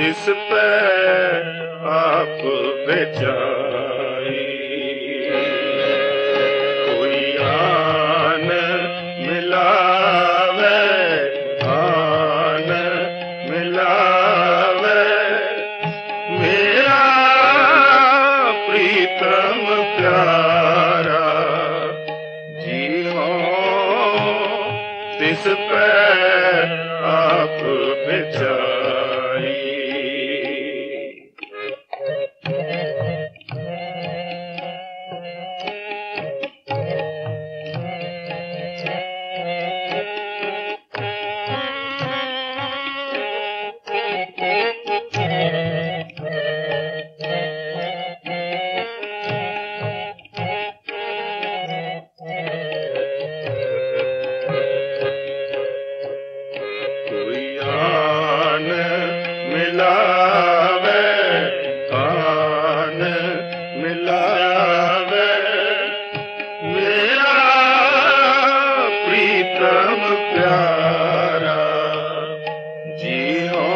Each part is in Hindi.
तिस पे आप बेचाई। कोई आन मिलावे, आन मिलावे, मेरा प्रीतम प्यारा जीओ तिस पे आप बेचाई। मिलावे, आन मिलावे, मेरा प्रीतम प्यारा जीओ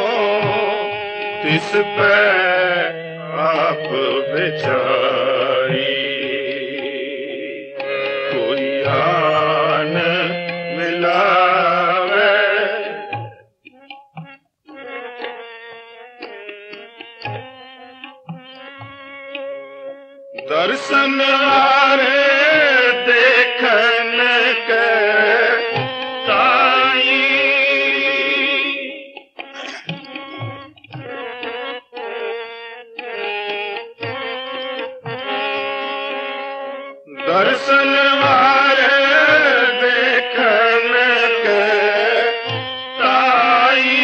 तिस पे आप बेचाई। कोई आन मिलावे, दर्शन वारे देखन के ताई। दर्शन वारे देखन के ताई।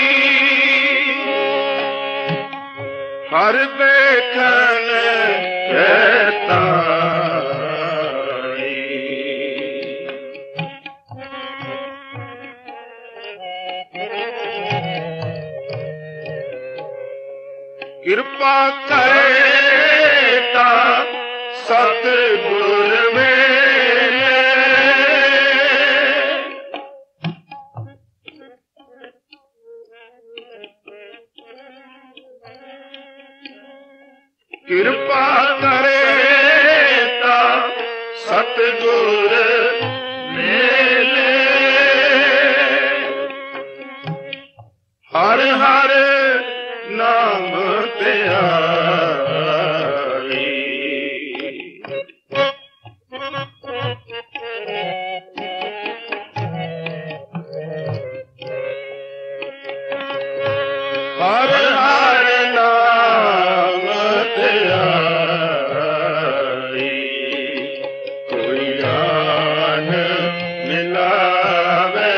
हर देखन कृपा करेता सतगुर मेरे। कृपा करेता सतगुर मेरे। हर हर नाम त्यागी। हर हर नाम त्यागी। कोई आन मिलावे,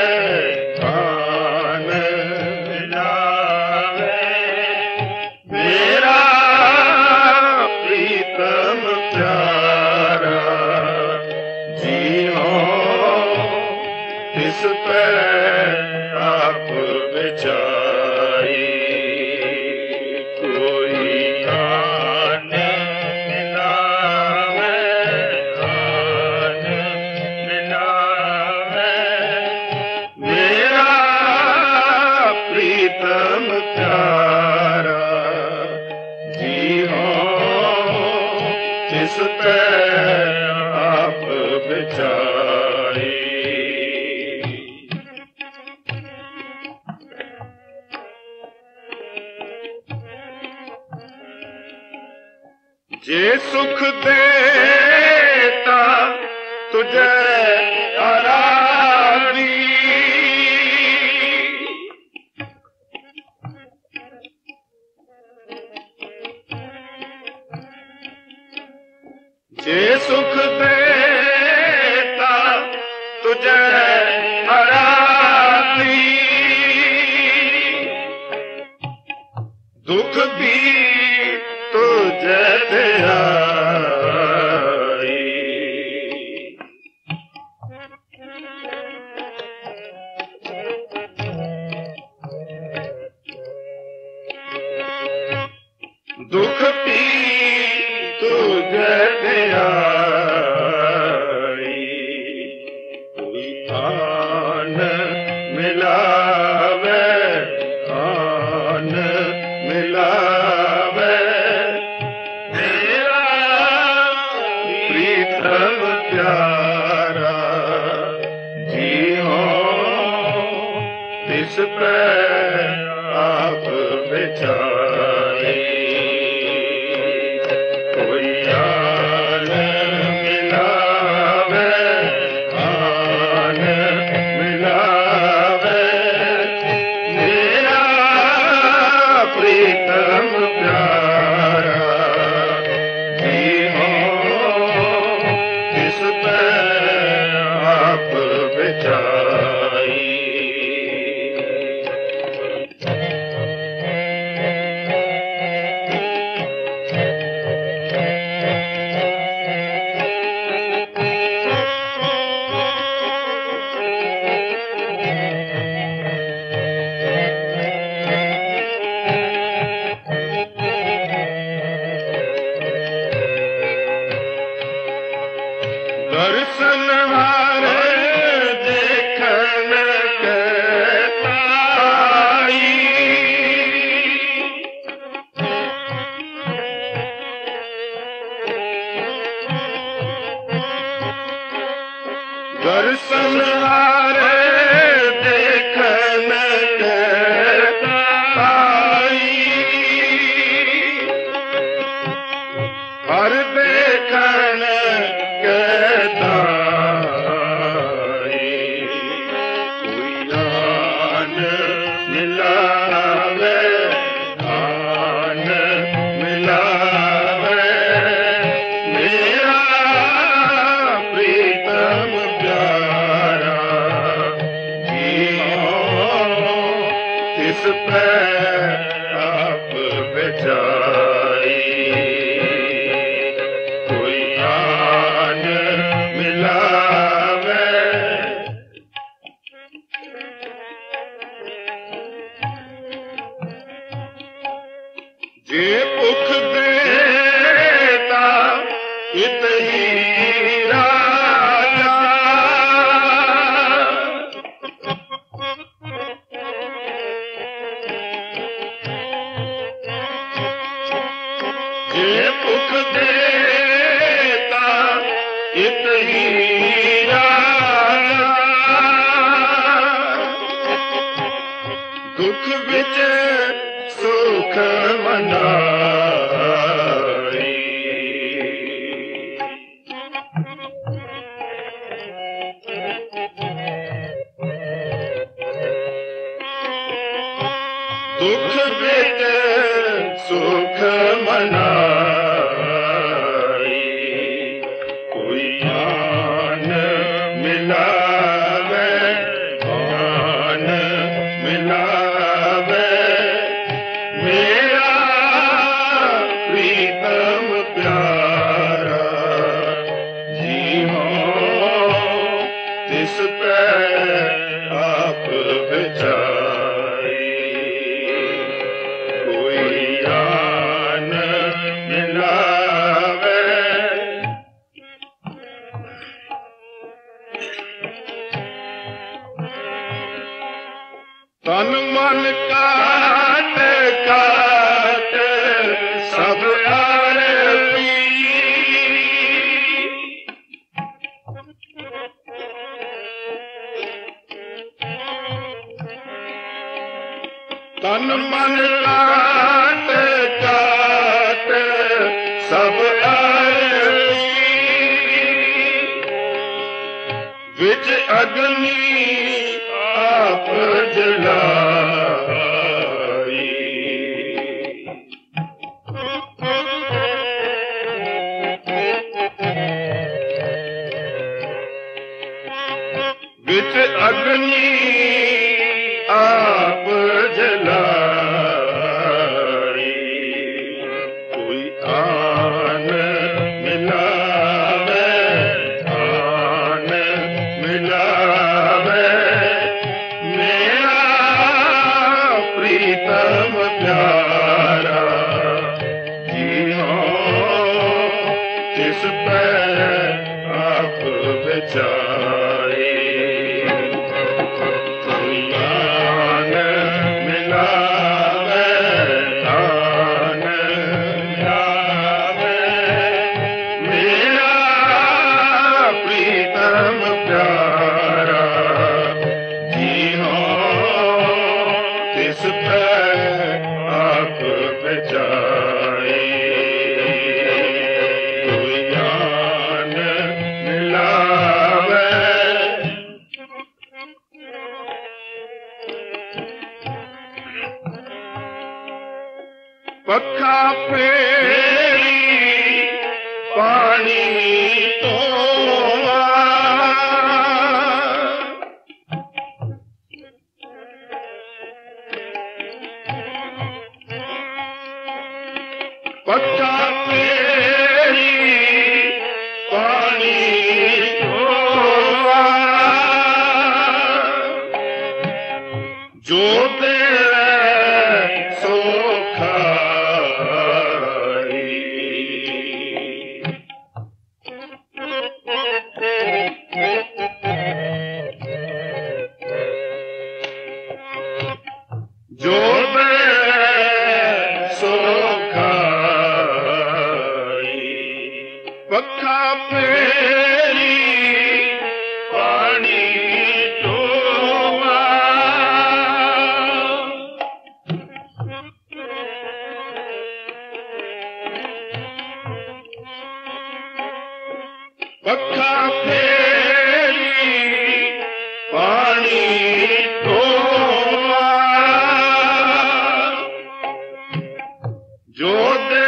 आन मिलावे, मेरा प्रीतम प्यारा जीओ तिस पे आप बेचाई। कोई आन मिलावे, आन मिलावे, मेरा प्रीतम प्यारा जीओ तिस पे आप बेचाई। जे सुख देता तुझे आराधी। जे सुख देता तुझे आराधी। दुख भी तुझे ध्याई। दुख भी तुझे ध्याई। कोई आन मिलावे, आन मिलावे मेरा प्रीतम प्यारा जियो तिस पे आप विचारे कोई आन मिलावे आन मिलावे मेरा प्रीतम प्यारा जियो तिस पे आप विचारे दर्शन हारे देखन के ताई दर्शन हारे देखन के ताई हर देखन कहता कोई आन मिलावे आन मिलावे मेरा प्रीतम प्यारा जियो तिस पे आप बेचारे मिलावे जे भुख देता इत ही राजा जे भुख देता इत ही राजा दुख विच सुख मनाई दुख विच सुख मनाई कोई आन मिलावे आन मिलावे मेरा प्रीतम प्यारा जियो तिस पे आप विचारे कोई आन मिलावे तन मन काट काट सब आरती तन मन काट काट सब आरती विच अग्नि आप जलाई विच अग्नि आप जलाई कोई आन मिलावे आन मिलावे मेरा प्रीतम प्यारा जियो तिस पे आप बेचारे कोई आन मिलावे पक्का फेरी पानी तो पक्का फेरी पानी तो जो दे पक्का फेरी पानी टोवा पक्का फेरी पानी टोवा जो दे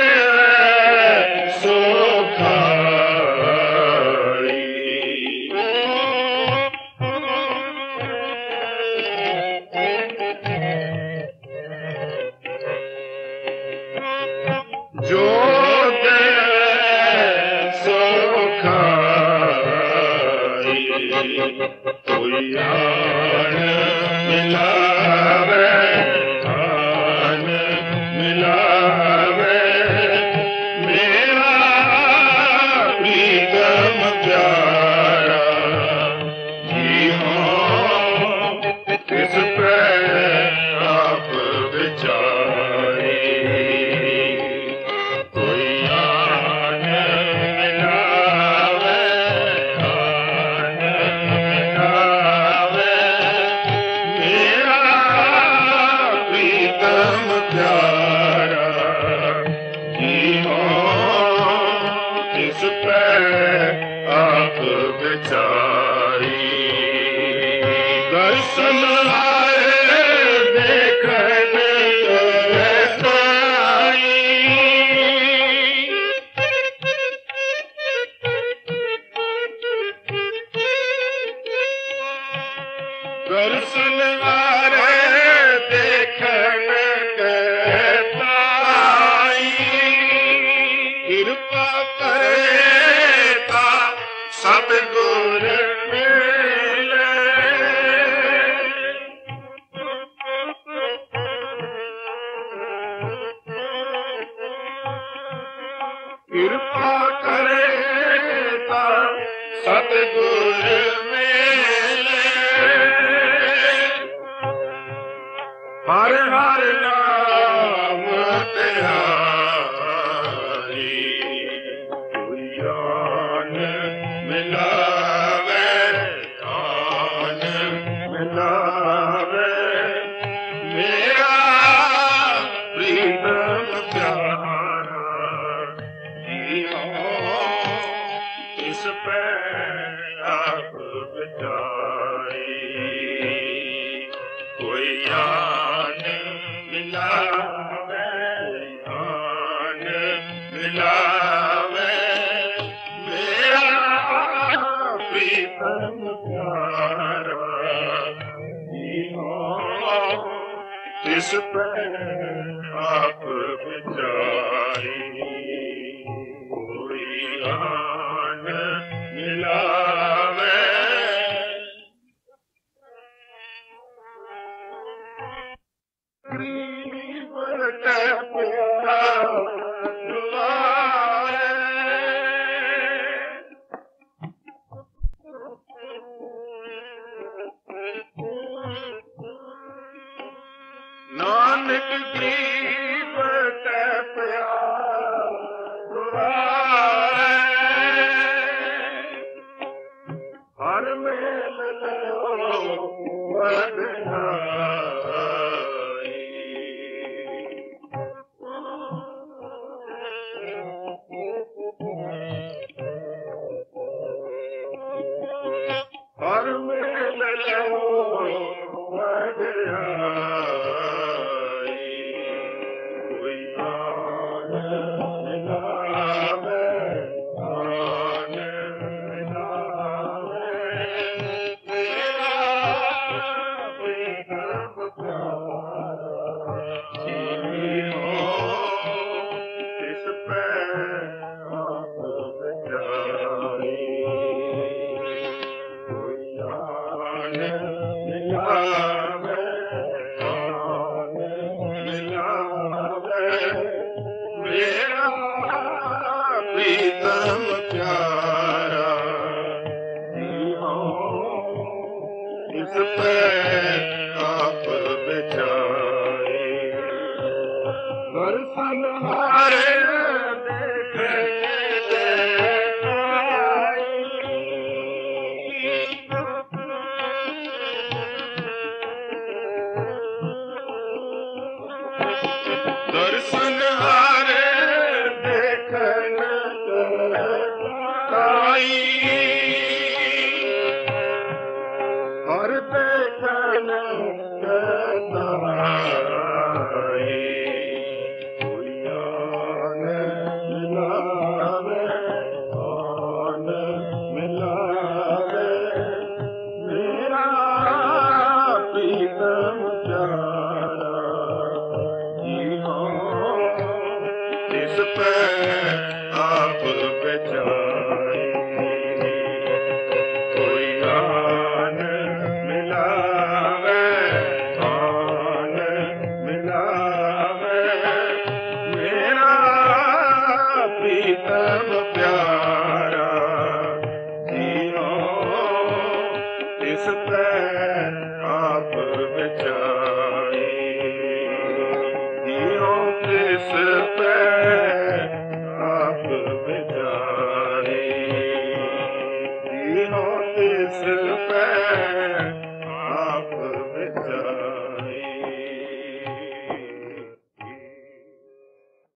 जो दे सो खाई कोई आन मिलावे आन मिलावे मेरा प्रीतम प्यारा जी हाँ किस पे आप विचारे इस पे आप बेचारी दर्शन आए देखने दर्शन आए देखने कृपा करेगा सब गुर मिले कृपा करेगा सतगुर मिले हर हर नाम तेरा मिलावे आन मिलावे मेरा प्रीतम प्यारा जियो इस पे आप बिचारी कोई आन मिलावे आन मिलावे प्रीतम प्यारा इस पे आप बिचारी कोई आन मिलावे गरीब के प्यारा नानक गरीब के प्यारा हर मेल लो बधाई हर मेल लो बधाई कोई मेरा प्रीतम प्यारा इस पे आप बेचारे दर्शन हरे दर्शन हारे देखन आई और देखन आई आन मिलावे आन मिलावे मेरा प्रीतम प्यारा इस पे